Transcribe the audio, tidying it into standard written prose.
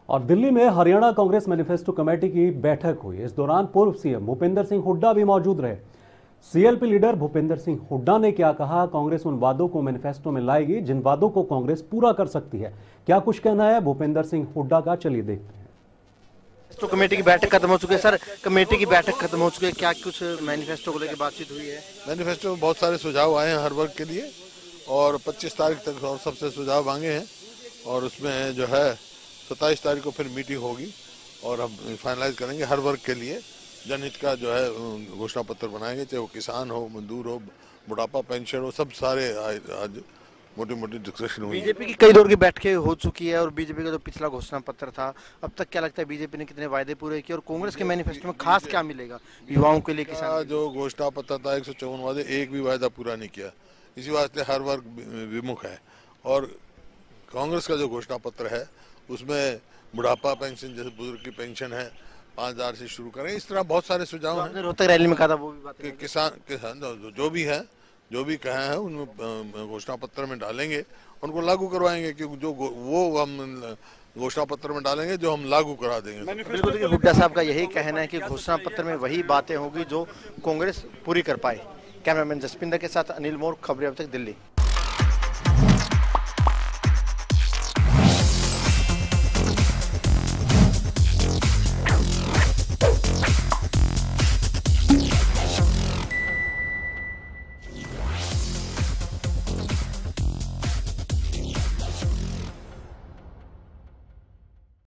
और दिल्ली में Haryana Congress manifesto committee की बैठक हुई। इस दौरान पूर्व सीएम भूपेंद्र सिंह हुड्डा भी मौजूद रहे। सीएलपी लीडर भूपेंद्र सिंह हुड्डा ने क्या कहा, कांग्रेस उन वादों को मैनिफेस्टो में लाएगी जिन वादों को कांग्रेस पूरा कर सकती है। क्या कुछ कहना है भूपेंद्र सिंह हुड्डा का, चलिए देखते हैं। तो कमेटी की बैठक खत्म हो चुकी है सर, कमेटी की बैठक खत्म हो चुकी है, क्या कुछ मैनिफेस्टो को लेकर बातचीत हुई है? मैनिफेस्टो में बहुत सारे सुझाव आए हैं हर वर्ग के लिए और 25 तारीख तक सबसे सुझाव मांगे हैं और उसमें जो है 27 तारीख को फिर मीटिंग होगी और हम फाइनलाइज करेंगे। हर वर्ग के लिए जनहित का जो है घोषणा पत्र बनाएंगे, चाहे वो किसान हो, मजदूर हो, बुढ़ापा पेंशन हो, सब सारे आज मोटी मोटी डिस्कशन हुई। बीजेपी की कई दौर की बैठकें हो चुकी है और बीजेपी का जो पिछला घोषणा पत्र था, अब तक क्या लगता है बीजेपी ने कितने वायदे पूरे किए और कांग्रेस के मैनिफेस्टो में खास क्या मिलेगा युवाओं के लिए? किसान जो घोषणा पत्र था 154 वादे, एक भी वायदा पूरा नहीं किया। इसी वास्ते हर वर्ग विमुख है और कांग्रेस का जो घोषणा पत्र है उसमें बुढ़ापा पेंशन, जैसे बुजुर्ग की पेंशन है 5000 से शुरू करें, इस तरह बहुत सारे सुझाव हैं। रोहतक रैली में कहा था वो भी बात किसान जो भी कहे हैं उनमें घोषणा पत्र में डालेंगे, उनको लागू करवाएंगे कि जो वो हम घोषणा पत्र में डालेंगे जो हम लागू करा देंगे। बिल्कुल, देखिए हुड्डा साहब का यही कहना है कि घोषणा पत्र में वही बातें होगी जो कांग्रेस पूरी कर पाए। कैमरामैन जसपिंदर के साथ अनिल मोर, खबरें अब तक, दिल्ली।